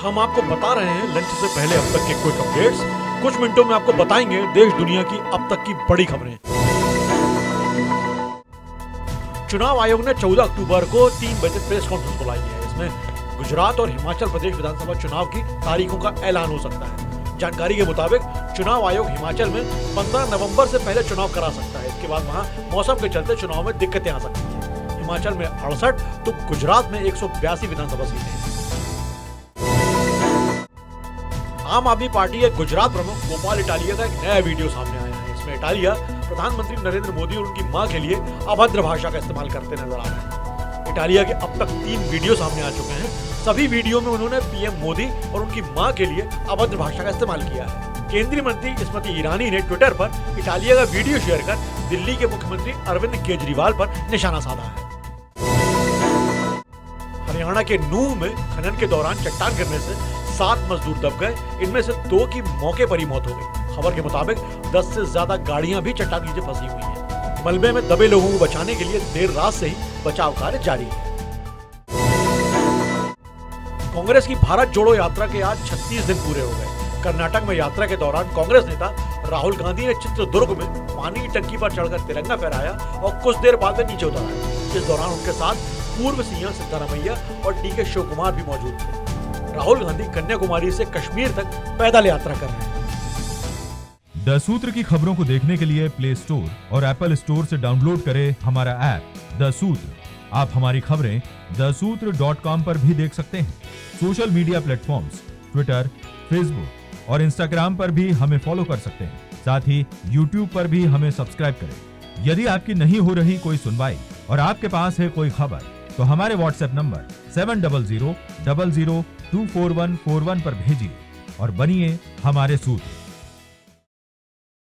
हम आपको बता रहे हैं लंच से पहले अब तक के क्विक अपडेट्स। कुछ मिनटों में आपको बताएंगे देश दुनिया की अब तक की बड़ी खबरें। चुनाव आयोग ने 14 अक्टूबर को 3 बजे प्रेस कॉन्फ्रेंस बुलाई है। इसमें गुजरात और हिमाचल प्रदेश विधानसभा चुनाव की तारीखों का ऐलान हो सकता है। जानकारी के मुताबिक चुनाव आयोग हिमाचल में 15 नवंबर से पहले चुनाव करा सकता है। इसके बाद वहां मौसम के चलते चुनाव में दिक्कतें आ सकती हैं। हिमाचल में 68 तो गुजरात में 182 विधानसभा सीटें हैं। आम आदमी पार्टी के गुजरात प्रमुख गोपाल इटालिया का एक नया वीडियो सामने आया है। इसमें इटालिया प्रधानमंत्री नरेंद्र मोदी और उनकी मां के लिए अभद्र भाषा का इस्तेमाल करते नजर आ रहे हैं। इटालिया के अब तक 3 वीडियो सामने आ चुके हैं। सभी वीडियो में उन्होंने पीएम मोदी और उनकी मां के लिए अभद्र भाषा का इस्तेमाल किया है। केंद्रीय मंत्री स्मृति ईरानी ने ट्विटर पर इटालिया का वीडियो शेयर कर दिल्ली के मुख्यमंत्री अरविंद केजरीवाल पर निशाना साधा है। हरियाणा के नूंह में खनन के दौरान चट्टान गिरने से 7 मजदूर दब गए। इनमें से 2 की मौके पर ही मौत हो गई। खबर के मुताबिक 10 से ज्यादा गाड़ियां भी चट्टान नीचे फंसी हुई हैं। मलबे में दबे लोगों को बचाने के लिए देर रात से ही बचाव कार्य जारी है। कांग्रेस की भारत जोड़ो यात्रा के आज 36 दिन पूरे हो गए। कर्नाटक में यात्रा के दौरान कांग्रेस नेता राहुल गांधी ने चित्रदुर्ग में पानी की टंकी पर चढ़कर तिरंगा फहराया और कुछ देर बाद वे नीचे उतर आए। इस दौरान उनके साथ पूर्व सीएम सिद्धारमैया और डीके शिव कुमार भी मौजूद थे। राहुल गांधी कन्याकुमारी से कश्मीर तक पैदल यात्रा कर रहे हैं। द सूत्र की खबरों को देखने के लिए प्ले स्टोर और एप्पल स्टोर से डाउनलोड करें हमारा ऐप द सूत्र। आप हमारी खबरें thesutra.com पर भी देख सकते हैं। Social media platforms Twitter, Facebook और इंस्टाग्राम पर भी हमें फॉलो कर सकते हैं। साथ ही यूट्यूब पर भी हमें सब्सक्राइब करें। यदि आपकी नहीं हो रही कोई सुनवाई और आपके पास है कोई खबर तो हमारे व्हाट्सएप नंबर 70000024141 पर भेजिए और बनिए हमारे सूत्र।